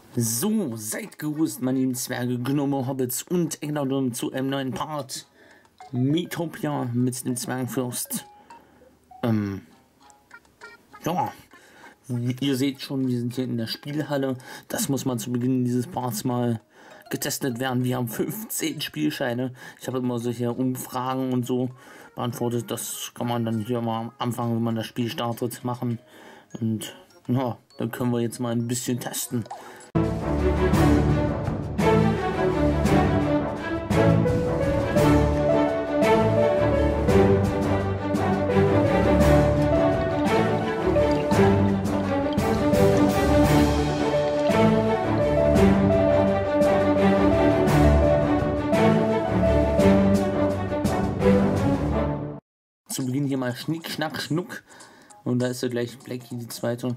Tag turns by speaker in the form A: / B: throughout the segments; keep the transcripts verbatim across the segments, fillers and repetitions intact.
A: So, seid gegrüßt, meine lieben Zwerge, Gnome, Hobbits und Engländer zu einem neuen Part Miitopia mit dem Zwergenfürst. Ähm, ja, ihr seht schon, wir sind hier in der Spielhalle. Das muss mal zu Beginn dieses Parts mal getestet werden. Wir haben fünfzehn Spielscheine. Ich habe immer solche Umfragen und so beantwortet. Das kann man dann hier mal am Anfang, wenn man das Spiel startet, machen. Und ja, dann können wir jetzt mal ein bisschen testen. Zu Beginn hier mal Schnick, Schnack, Schnuck. Und da ist ja gleich Blackie, die zweite.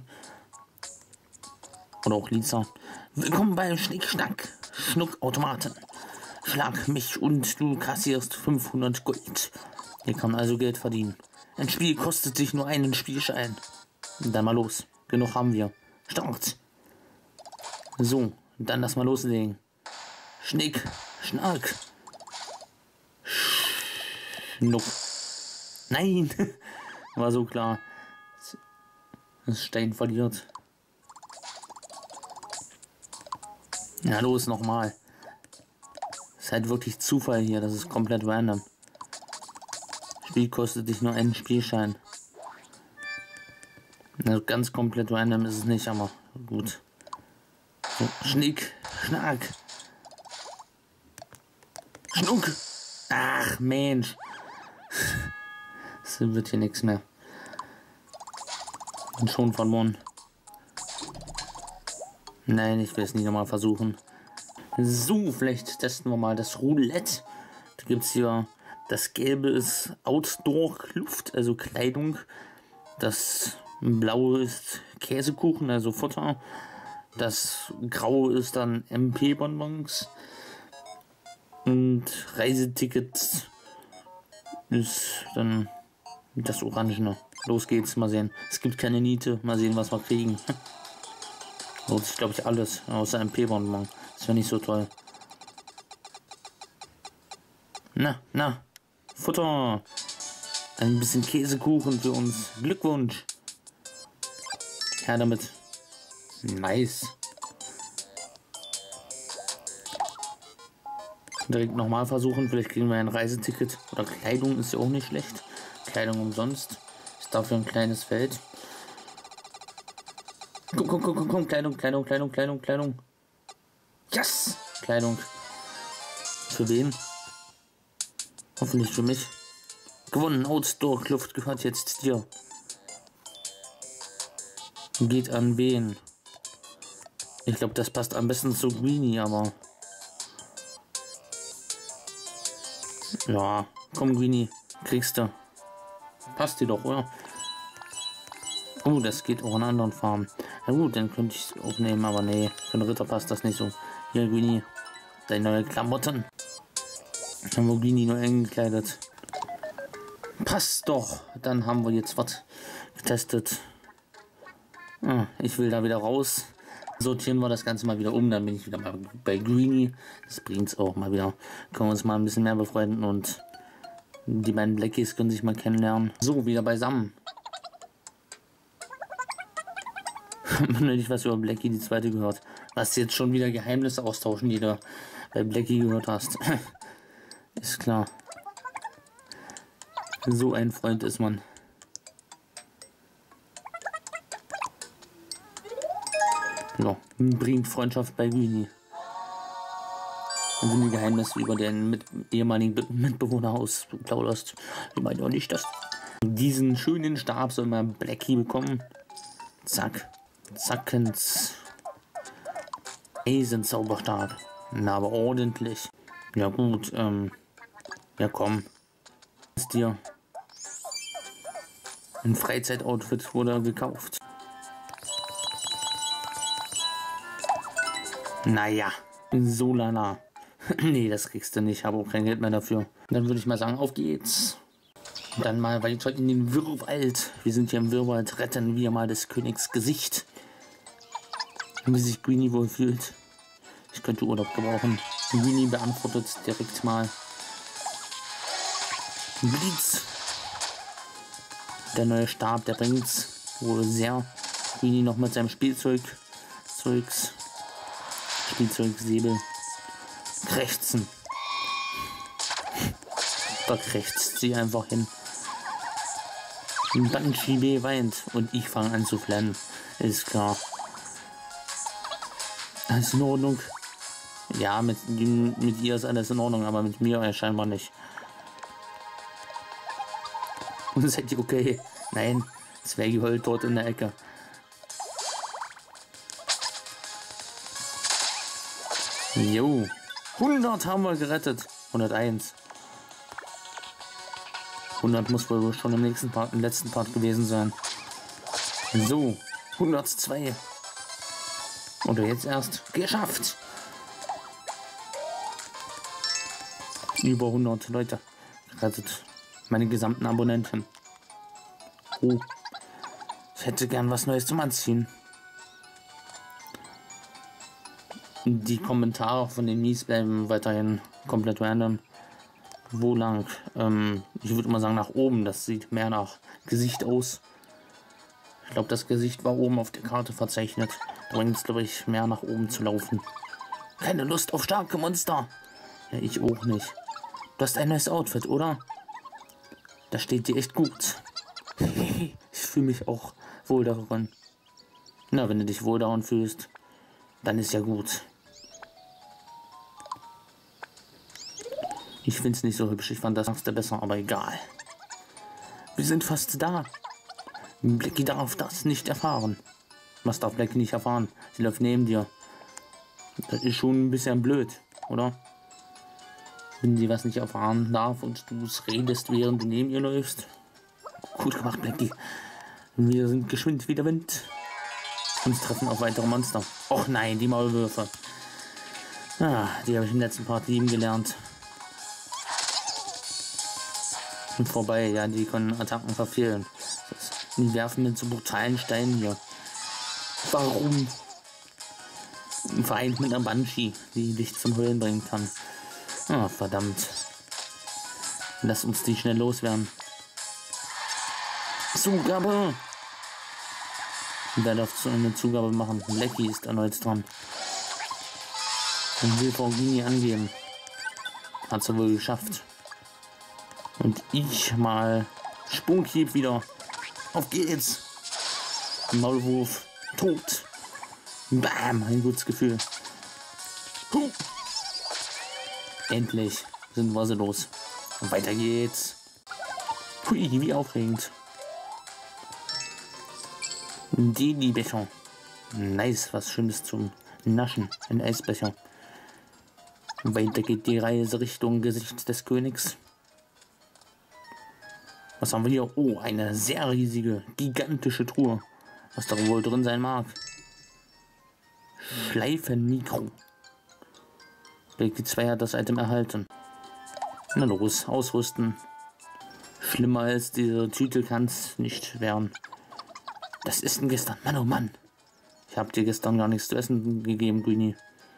A: Oder auch Lisa. Willkommen beim Schnick, Schnack, Schnuck Automaten. Schlag mich und du kassierst fünfhundert Gold. Ihr kann also Geld verdienen. Ein Spiel kostet sich nur einen Spielschein. Dann mal los. Genug haben wir. Start. So, dann lass mal loslegen. Schnick, Schnack. Schnuck. Nein! War so klar. Das Stein verliert. Na los, nochmal. Ist halt wirklich Zufall hier, das ist komplett random. Spiel kostet dich nur einen Spielschein. Also ganz komplett random ist es nicht, aber gut. So, Schnick, Schnack. Schnuck. Ach Mensch. Es wird hier nichts mehr. Und schon verloren. Nein, ich will es nicht nochmal versuchen. So, vielleicht testen wir mal das Roulette. Da gibt es hier, das Gelbe ist Outdoor-Luft, also Kleidung. Das Blaue ist Käsekuchen, also Futter. Das Graue ist dann M P-Bonbons. Und Reisetickets ist dann das Orangene. Los geht's, mal sehen. Es gibt keine Niete, mal sehen, was wir kriegen. Das ist, glaube ich, alles, außer M P-Bonbon. Das wäre nicht so toll. Na, na, Futter. Ein bisschen Käsekuchen für uns. Glückwunsch. Ja, damit. Nice. Direkt nochmal versuchen. Vielleicht kriegen wir ein Reiseticket. Oder Kleidung ist ja auch nicht schlecht. Kleidung umsonst. Ist dafür ein kleines Feld. Komm, komm, komm, komm, komm. Kleidung, Kleidung, Kleidung, Kleidung, Kleidung. Yes! Kleidung. Für wen? Hoffentlich für mich. Gewonnen. Outdoor-Kluft gehört jetzt dir. Geht an wen? Ich glaube, das passt am besten zu Greenie, aber... Ja, komm Greenie. Kriegst du. Passt dir doch, oder? Oh, das geht auch in anderen Farben. Na gut, dann könnte ich es auch nehmen, aber nee, für den Ritter passt das nicht so. Hier, Greenie, deine neue Klamotten. Haben wir Greenie nur eng gekleidet. Passt doch. Dann haben wir jetzt was getestet. Ah, ich will da wieder raus. Sortieren wir das Ganze mal wieder um, dann bin ich wieder mal bei Greenie. Das bringt es auch mal wieder. Können wir uns mal ein bisschen mehr befreunden und die beiden Blackies können sich mal kennenlernen. So, wieder beisammen. Man hat nicht was über Blackie die zweite gehört. Was jetzt schon wieder Geheimnisse austauschen, die du bei Blackie gehört hast. Ist klar. So ein Freund ist man. Ja, bringt Freundschaft bei Greenie. Und wenn du Geheimnisse über den mit ehemaligen Mitbewohner ausplauderst, ich meine auch nicht, dass diesen schönen Stab soll mal Blackie bekommen. Zack. Zackens Eisenzauberstab. Na, aber ordentlich. Ja gut, ähm. Ja komm. Ist dir. Ein Freizeitoutfit wurde gekauft. Naja, so lala. Nee, das kriegst du nicht. Ich habe auch kein Geld mehr dafür. Dann würde ich mal sagen, auf geht's. Dann mal weiter in den Wirrwald. Wir sind hier im Wirrwald. Retten wir mal des Königs Gesicht. wie sich Greenie wohl fühlt. Ich könnte Urlaub gebrauchen. Greenie beantwortet direkt mal. Blitz. Der neue Stab, der bringt's wohl sehr. Greenie noch mit seinem Spielzeug. Zeugs. Spielzeugsäbel. Krächzen. Da krächzt sie einfach hin. Banshee B weint und ich fange an zu flennen. Ist klar. Alles in Ordnung. Ja, mit, mit ihr ist alles in Ordnung, aber mit mir scheinbar nicht. Und seid ihr okay? Nein, Zwergi heult dort in der Ecke. Jo, hundert haben wir gerettet. hunderteins. hundert muss wohl schon im nächsten Part, im letzten Part gewesen sein. So, hundertzwei. Oder jetzt erst geschafft. Über hundert Leute gerettet. Meine gesamten Abonnenten. Oh, ich hätte gern was Neues zum Anziehen. Die Kommentare von den Mies bleiben weiterhin komplett random. Wo lang? Ähm, ich würde mal sagen nach oben. Das sieht mehr nach Gesicht aus. Ich glaube, das Gesicht war oben auf der Karte verzeichnet. Da bringt es, glaube ich, mehr nach oben zu laufen. Keine Lust auf starke Monster. Ja, ich auch nicht. Du hast ein neues Outfit, oder? Das steht dir echt gut. Ich fühle mich auch wohl daran. Na, wenn du dich wohl daran fühlst, dann ist ja gut. Ich finde es nicht so hübsch. Ich fand das erste besser, aber egal. Wir sind fast da. Blackie darf das nicht erfahren. Was darf Blackie nicht erfahren? Sie läuft neben dir. Das ist schon ein bisschen blöd, oder? Wenn sie was nicht erfahren darf und du es redest, während du neben ihr läufst. Gut gemacht, Blackie. Wir sind geschwind wie der Wind. Uns treffen auf weitere Monster. Och nein, die Maulwürfe. Ah, die habe ich im letzten Part lieben gelernt. Und vorbei, ja, die können Attacken verfehlen. Die werfen mit so brutalen Steinen hier. Warum? Vereint mit einer Banshee, die dich zum Heulen bringen kann. Ah, verdammt. Lass uns die schnell loswerden. Zugabe! Wer darf so eine Zugabe machen? Blackie ist erneut dran. Und will Frau Gini angeben. Hat sie wohl geschafft. Und ich mal Sprunghieb wieder. Auf geht's! Maulwurf. Tot. Bam, ein gutes Gefühl. Huh. Endlich sind wir sie los. Und weiter geht's. Hui, wie aufregend. Die Becher. Nice, was Schönes zum Naschen. Ein Eisbecher. Weiter geht die Reise Richtung Gesicht des Königs. Was haben wir hier? Oh, eine sehr riesige, gigantische Truhe. Was da wohl drin sein mag. Schleifenmikro. Blackie zwei hat das Item erhalten. Na los, ausrüsten. Schlimmer als diese Tüte kann es nicht werden. Das ist denn gestern. Mann, oh Mann. Ich habe dir gestern gar nichts zu essen gegeben, Greenie.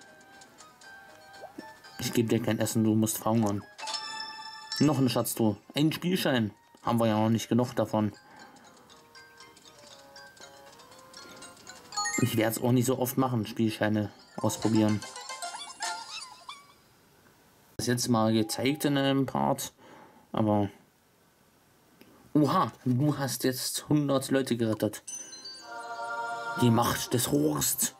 A: Ich gebe dir kein Essen, du musst verhungern. Noch eine Schatztruhe. Ein Spielschein. Haben wir ja noch nicht genug davon. Ich werde es auch nicht so oft machen, Spielscheine ausprobieren. Das jetzt mal gezeigt in einem Part, aber... Oha, du hast jetzt hundert Leute gerettet. Die Macht des Rohrs.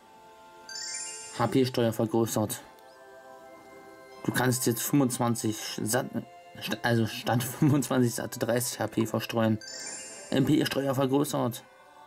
A: H P-Steuer vergrößert. Du kannst jetzt fünfundzwanzig satt, also statt fünfundzwanzig satte dreißig H P verstreuen. M P-Steuer vergrößert.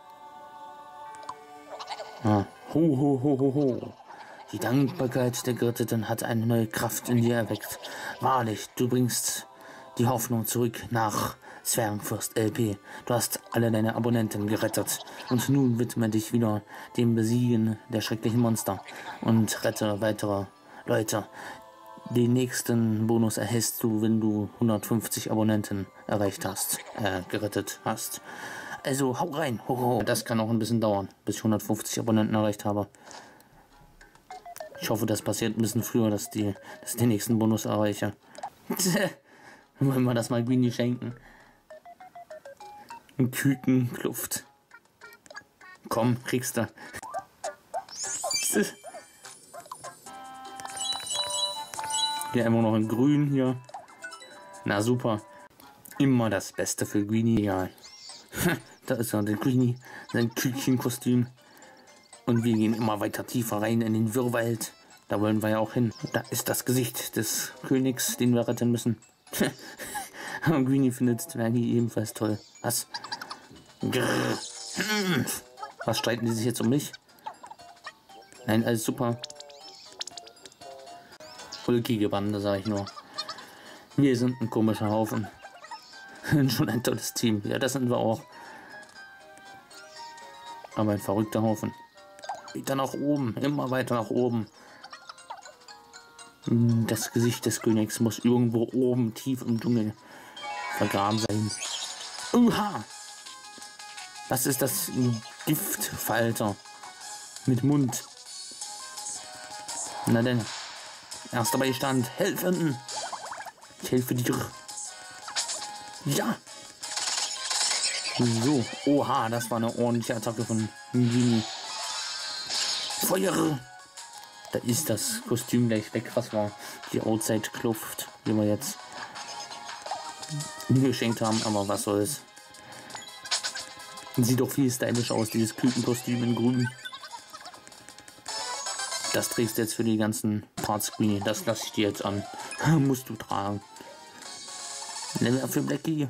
A: Ah. Ho, ho, ho, ho, ho. Die Dankbarkeit der Geretteten hat eine neue Kraft in dir erweckt. Wahrlich, du bringst die Hoffnung zurück nach Zwergenfürst L P. Du hast alle deine Abonnenten gerettet. Und nun widme dich wieder dem Besiegen der schrecklichen Monster. Und rette weitere Leute. Den nächsten Bonus erhältst du, wenn du hundertfünfzig Abonnenten erreicht hast, äh, gerettet hast. Also, hau rein. Hoho. Das kann auch ein bisschen dauern, bis ich hundertfünfzig Abonnenten erreicht habe. Ich hoffe, das passiert ein bisschen früher, dass, die, dass ich den nächsten Bonus erreiche. Wollen wir das mal Greenie schenken? Ein Kükenkluft. Komm, kriegst du. Hier immer noch in grün hier. Na super. Immer das Beste für Greenie. Ja. Da ist er, der Greenie. Sein Küchenkostüm. Und wir gehen immer weiter tiefer rein in den Wirrwald. Da wollen wir ja auch hin. Da ist das Gesicht des Königs, den wir retten müssen. Und Greenie findet Zwerge ebenfalls toll. Was? Grrr. Was streiten die sich jetzt um mich? Nein, alles super. Ulkige Bande, sage ich nur. Wir sind ein komischer Haufen. Schon ein tolles Team. Ja, das sind wir auch. Aber ein verrückter Haufen. Wieder nach oben, immer weiter nach oben. Das Gesicht des Königs muss irgendwo oben tief im Dschungel vergraben sein. Uha! Was ist das? Ein Giftfalter mit Mund. Na denn. Erster Beistand. Helfen! Ich helfe dir. Ja! So. Oha, das war eine ordentliche Attacke von Greenie. Feuer! Da ist das Kostüm gleich weg. Was war die Outside-Kluft, die wir jetzt geschenkt haben, aber was soll's. Sieht doch viel stylisch aus, dieses Kükenkostüm in grün. Das trägst du jetzt für die ganzen Parts, Greenie. Das lasse ich dir jetzt an. Musst du tragen. Level für Blackie.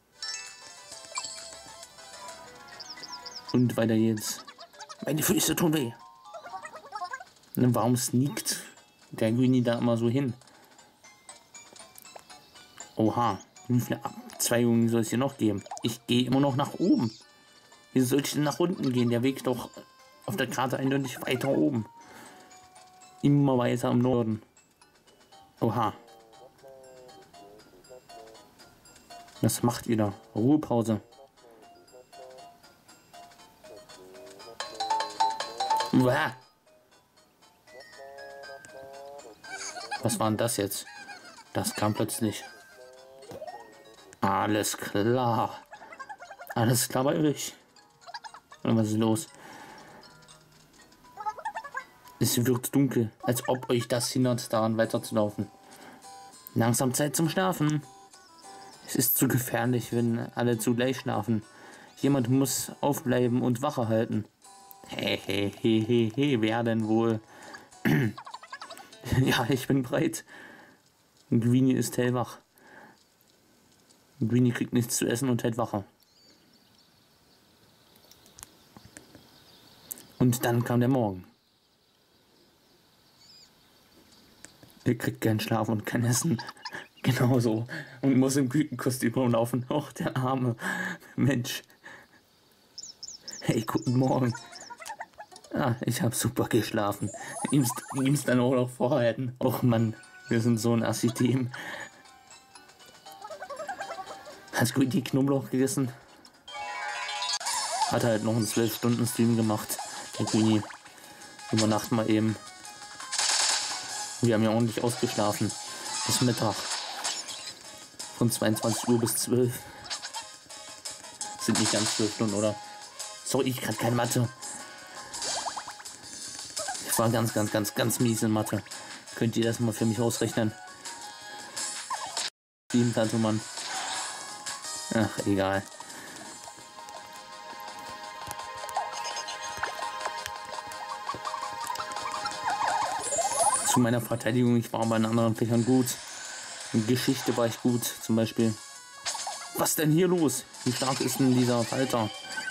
A: Und weiter geht's. Meine Füße tun weh. Warum sneakt der Greenie da immer so hin? Oha, wie viele Abzweigungen soll es hier noch geben? Ich gehe immer noch nach oben. Wie soll ich denn nach unten gehen? Der Weg ist doch auf der Karte eindeutig weiter oben. Immer weiter im Norden. Oha. Das macht wieder Ruhepause. Uah. Was war denn das jetzt? Das kam plötzlich. Alles klar. Alles klar bei euch. Oder was ist los? Es wird dunkel, als ob euch das hindert, daran weiterzulaufen. Langsam Zeit zum Schlafen. Es ist zu gefährlich, wenn alle zugleich schlafen. Jemand muss aufbleiben und Wache halten. Hehehehe, he, he, he, wer denn wohl? Ja, ich bin bereit. Greenie ist hellwach. Greenie kriegt nichts zu essen und hält Wache. Und dann kam der Morgen. Er kriegt keinen Schlaf und kein Essen. Genauso. Und muss im Kükenkostüm rumlaufen. Och, der arme Mensch. Hey, guten Morgen. Ah, ich habe super geschlafen. Ihm's, ihm's dann auch noch vorhalten. Och Mann, wir sind so ein Assi-Team. Hast du die Knoblauch gegessen? Hat halt noch einen zwölf Stunden Stream gemacht. Der Greenie. Über Nacht mal eben. Wir haben ja ordentlich ausgeschlafen. Bis Mittag. Von zweiundzwanzig Uhr bis zwölf. Sind nicht ganz zwölf Stunden, oder? Sorry, ich kann keine Mathe. Ich war ganz, ganz, ganz, ganz mies in Mathe. Könnt ihr das mal für mich ausrechnen? Sieben Tante Mann. Ach, egal. Zu meiner Verteidigung, ich war bei den anderen Fächern gut. In Geschichte war ich gut, zum Beispiel. Was denn hier los? Wie stark ist denn dieser Falter?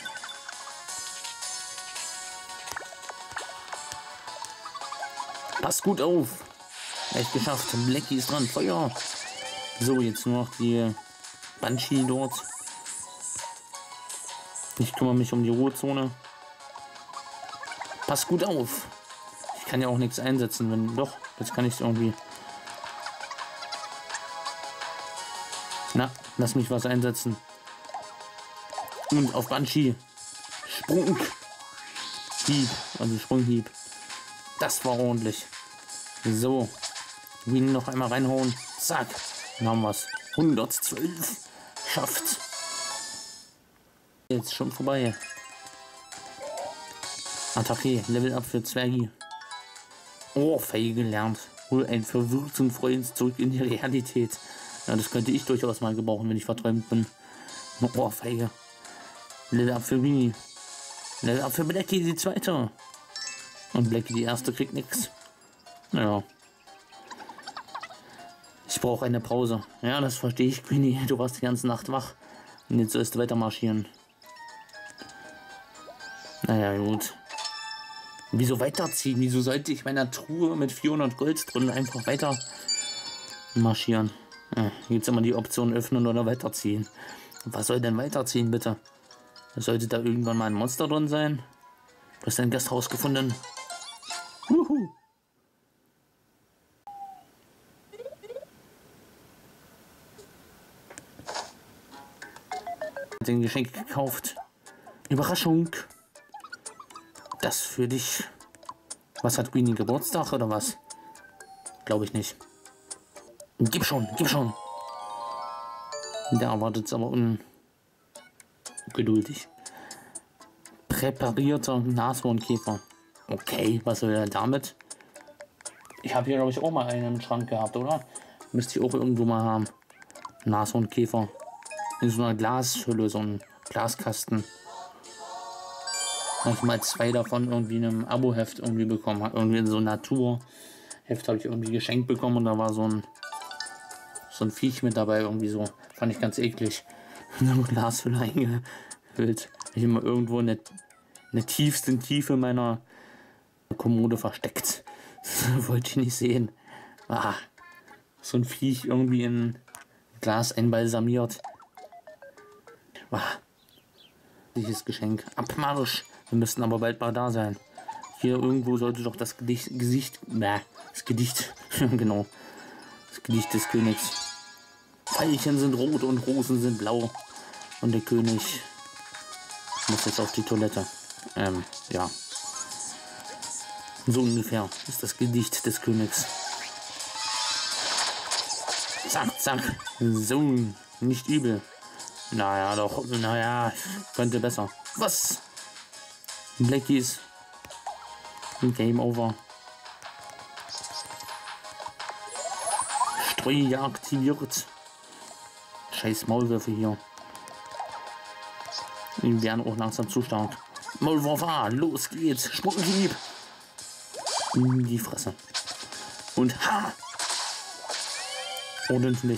A: Pass gut auf. Echt geschafft. Blackie ist dran. Feuer. So, jetzt nur noch die Banshee dort. Ich kümmere mich um die Ruhezone. Pass gut auf. Ich kann ja auch nichts einsetzen, wenn doch. Jetzt kann ich es irgendwie. Na, lass mich was einsetzen. Und auf Banshee. Sprung. Hieb. Also Sprunghieb. Das war ordentlich. So. Ihn noch einmal reinhauen. Zack. Dann haben wir es. hundertzwölf. Schafft. Jetzt schon vorbei. Attacke. Level up für Zwergi. Oh, Feige gelernt. Hol einen verwirrten Freund zurück in die Realität. Ja, das könnte ich durchaus mal gebrauchen, wenn ich verträumt bin. Oh, Feige. Level up für Winnie. Level up für Blackie, die zweite. Und Blackie, die erste, kriegt nichts. Ja. Ich brauche eine Pause. Ja, das verstehe ich, Queenie. Du warst die ganze Nacht wach. Und jetzt sollst du weiter marschieren. Naja, gut. Wieso weiterziehen? Wieso sollte ich meiner Truhe mit vierhundert Gold drin einfach weiter marschieren? Ja, jetzt immer die Option öffnen oder weiterziehen. Was soll denn weiterziehen, bitte? Sollte da irgendwann mal ein Monster drin sein? Du hast ein Gasthaus gefunden. Wuhu. Den Geschenk gekauft. Überraschung. Das für dich. Was hat Queenie, Geburtstag oder was? Glaube ich nicht. Gib schon, gib schon. Der erwartet es aber ungeduldig. Präparierter Nashornkäfer. Okay, was soll er damit? Ich habe hier, glaube ich, auch mal einen im Schrank gehabt, oder? Müsste ich auch irgendwo mal haben. Nashornkäfer. In so einer Glashülle, so ein Glaskasten. Habe ich mal zwei davon irgendwie in einem Abo-Heft irgendwie bekommen. Irgendwie in so ein Naturheft habe ich irgendwie geschenkt bekommen und da war so ein so ein Viech mit dabei, irgendwie so. Fand ich ganz eklig. In eine Glashülle eingehüllt. Ich immer irgendwo in der, in der tiefsten Tiefe meiner Kommode versteckt. Das wollte ich nicht sehen. Ah, so ein Viech irgendwie in Glas einbalsamiert. Ah, dieses Geschenk. Abmarsch. Wir müssten aber bald mal da sein. Hier irgendwo sollte doch das Gedicht, Gesicht, äh, das Gedicht, genau, das Gedicht des Königs. Veilchen sind rot und Rosen sind blau. Und der König muss jetzt auf die Toilette. Ähm, ja. So ungefähr ist das Gedicht des Königs. Zack, zack. So, nicht übel. Naja, doch, naja, könnte besser. Was? Blackies. Game over. Streuer aktiviert. Scheiß Maulwürfe hier. Die werden auch langsam zu stark. Maulwurf A, los geht's. Sprunghieb. In die Fresse. Und ha! Ordentlich.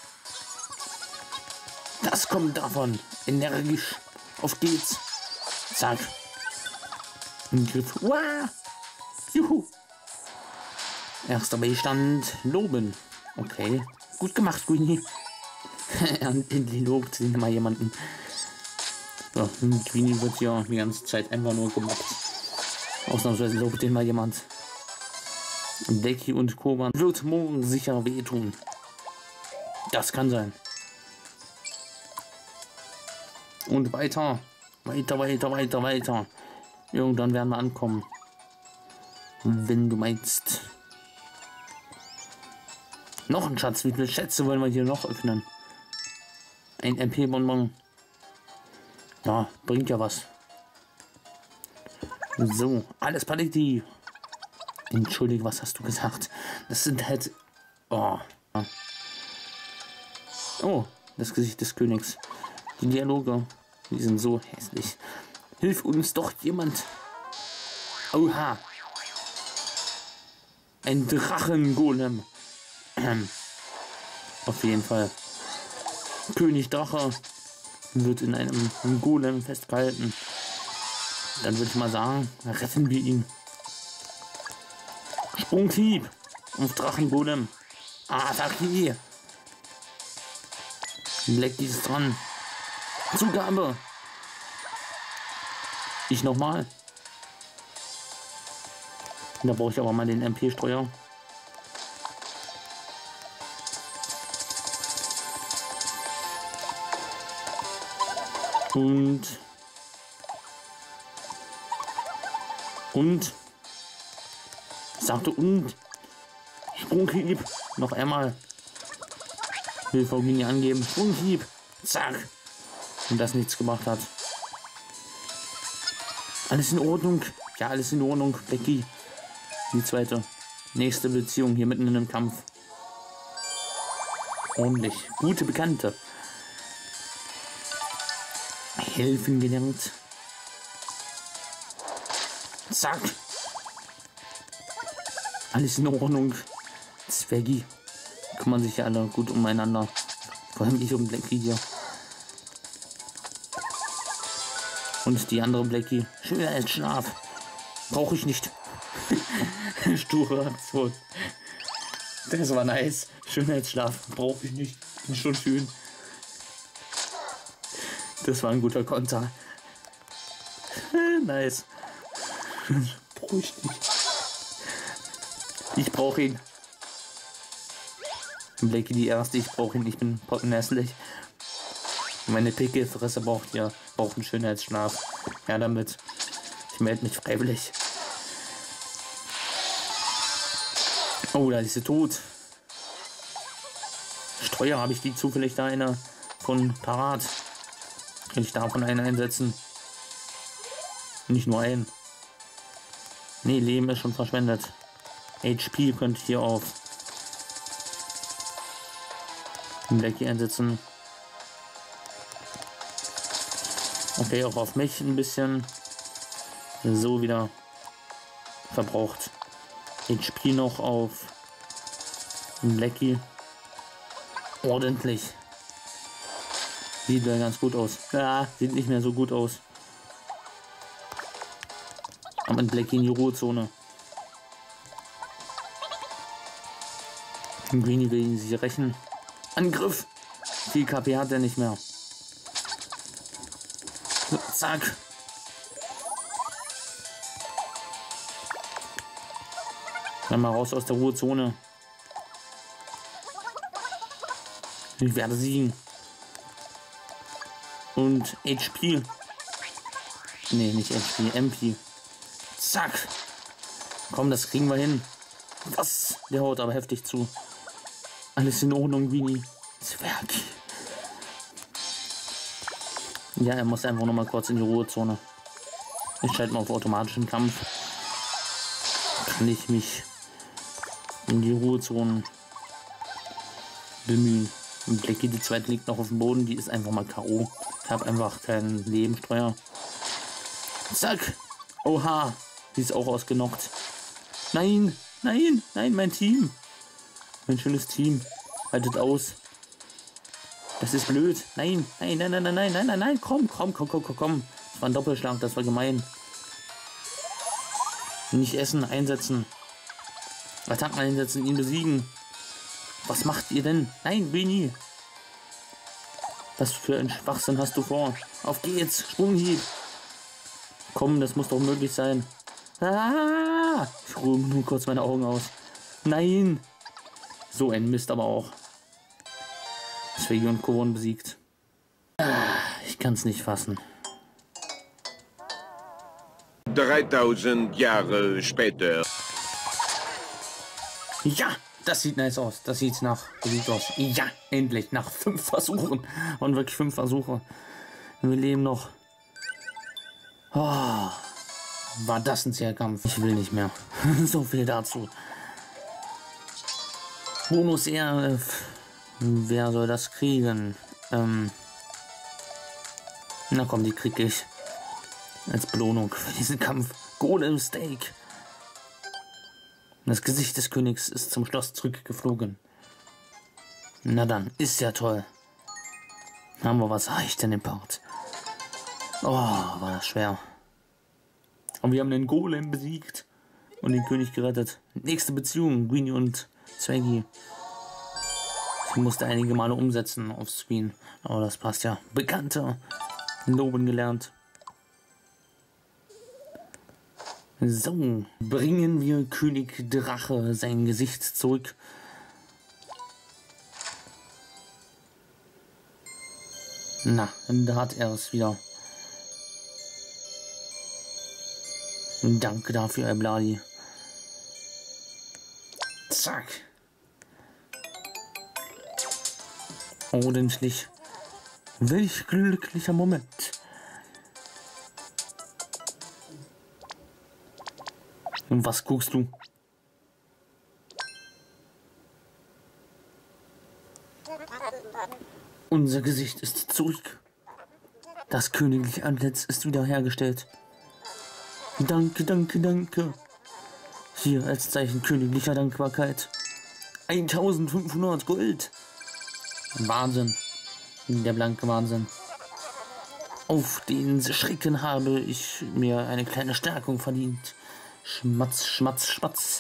A: Das kommt davon. Energisch. Auf geht's. Zack. Ein Griff. Wow. Juhu. Erster Beistand. Loben. Okay. Gut gemacht, Queenie. Endlich lobt sie mal jemanden. So, Queenie wird ja die ganze Zeit einfach nur gemobbt. Ausnahmsweise lobt den mal jemand. Blackie und Koban wird morgen sicher wehtun. Das kann sein. Und weiter. Weiter, weiter, weiter, weiter. Irgendwann werden wir ankommen. Wenn du meinst. Noch ein Schatz. Wie viele Schätze wollen wir hier noch öffnen? Ein M P-Bonbon. Ja, bringt ja was. So, alles Paletti. Entschuldige, was hast du gesagt? Das sind halt... Oh. Oh, das Gesicht des Königs. Die Dialoge, die sind so hässlich. Hilf uns doch jemand. Oha. Ein Drachengolem. Auf jeden Fall. König Drache wird in einem Golem festgehalten. Dann würde ich mal sagen, retten wir ihn. Sprunghieb auf Drachengolem. Attacke. Blackie ist dran. Zugabe. Ich nochmal. Da brauche ich aber mal den M P-Streuer. Und... Und... Ich sagte und... Sprunghieb. Noch einmal. Will vor Linie angeben. Sprunghieb. Zack. Und das nichts gemacht hat. Alles in Ordnung. Ja, alles in Ordnung. Becky. Die zweite. Nächste Beziehung hier mitten in einem Kampf. Ordentlich. Gute Bekannte. Helfen gelernt. Zack. Alles in Ordnung. Zweggy. Kümmern sich ja alle gut umeinander. Vor allem ich um Blackie hier. Und die andere Blackie. Schöner als Schlaf. Brauche ich nicht. Sture Aktion. Das war nice. Schönheitsschlaf brauche ich nicht. Bin schon schön. Das war ein guter Konter. Nice. Brauche ich nicht. Ich brauche ihn. Blackie die erste. Ich brauche ihn. Ich bin pottenhässlich. Meine Pickelfresse braucht ja braucht einen Schönheitsschlaf. Ja, damit. Ich melde mich freiwillig. Oh, da ist sie tot. Streuer habe ich die zufällig da eine von parat. Kann ich davon einen einsetzen? Nicht nur einen. Nee, Leben ist schon verschwendet. H P könnte ich hier auf Blackie einsetzen. Okay, auch auf mich ein bisschen. So wieder verbraucht. H P noch auf Blackie. Ordentlich. Sieht ja ganz gut aus. Ja, sieht nicht mehr so gut aus. Aber mit Blackie in die Ruhezone. Greenie will ihn sich rächen. Angriff! Viel K P hat er nicht mehr. Zack! Dann mal raus aus der Ruhezone. Ich werde siegen. Und H P. Nee, nicht H P, M P. Zack! Komm, das kriegen wir hin. Was? Der haut aber heftig zu. Alles in Ordnung, Greenie. Zwerg. Ja, er muss einfach noch mal kurz in die Ruhezone. Ich schalte mal auf automatischen Kampf. Kann ich mich in die Ruhezone bemühen. Und Blackie, die zweite, liegt noch auf dem Boden. Die ist einfach mal K O. Ich habe einfach keinen Lebenssteuer. Zack. Oha. Die ist auch ausgenockt. Nein. Nein. Nein, mein Team. Mein schönes Team. Haltet aus. Das ist blöd. Nein. Nein, nein, nein, nein, nein, nein, nein, nein. Komm, komm, komm, komm, komm, komm. Das war ein Doppelschlag. Das war gemein. Nicht essen, einsetzen. Attacken einsetzen, ihn besiegen. Was macht ihr denn? Nein, Greenie. Was für ein Schwachsinn hast du vor? Auf geht's, Sprunghieb. Komm, das muss doch möglich sein. Ah, ich ruhe nur kurz meine Augen aus. Nein. So ein Mist aber auch. Zweggy und Co. besiegt. Ah, ich kann es nicht fassen.
B: dreitausend Jahre später.
A: Ja, das sieht nice aus. Das sieht nach besiegt aus. Ja, endlich. Nach fünf Versuchen. Und wirklich fünf Versuche. Wir leben noch. Oh, war das ein Zählkampf? Ich will nicht mehr. So viel dazu. Bonus E R F. Wer soll das kriegen? Ähm. Na komm, die krieg ich. Als Belohnung für diesen Kampf. Golem Steak. Das Gesicht des Königs ist zum Schloss zurückgeflogen. Na dann, ist ja toll. Haben wir was reicht denn im Part? Oh, war das schwer. Aber wir haben den Golem besiegt und den König gerettet. Nächste Beziehung, Greenie und Zweggy. Ich musste einige Male umsetzen auf Screen, aber das passt ja. Bekannte, loben gelernt. So, bringen wir König Drache sein Gesicht zurück. Na, da hat er es wieder. Danke dafür, Herr Bladi. Zack. Ordentlich. Welch glücklicher Moment. Und was guckst du? Unser Gesicht ist zurück. Das königliche Antlitz ist wiederhergestellt. Danke, danke, danke. Hier als Zeichen königlicher Dankbarkeit. eintausendfünfhundert Gold. Wahnsinn. Der blanke Wahnsinn. Auf den Schrecken habe ich mir eine kleine Stärkung verdient. Schmatz, schmatz, schmatz.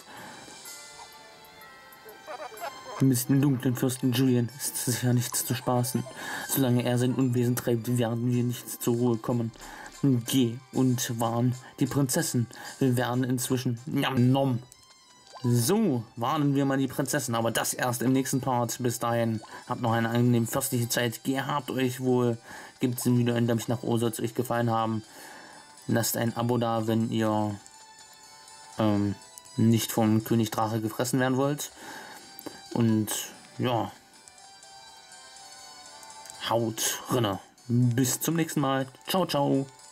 A: Mit dem dunklen Fürsten Julian ist sicher nichts zu spaßen. Solange er sein Unwesen treibt, werden wir nicht zur Ruhe kommen. Geh und warn die Prinzessin. Wir werden inzwischen... Njam, nom. So, warnen wir mal die Prinzessin, aber das erst im nächsten Part. Bis dahin, habt noch eine angenehme fürstliche Zeit. Gehabt euch wohl. Gebt es wieder ein Däumchen nach oben, soll es euch gefallen haben. Lasst ein Abo da, wenn ihr ähm, nicht vom König Drache gefressen werden wollt. Und ja, haut rinne. Bis zum nächsten Mal. Ciao, ciao.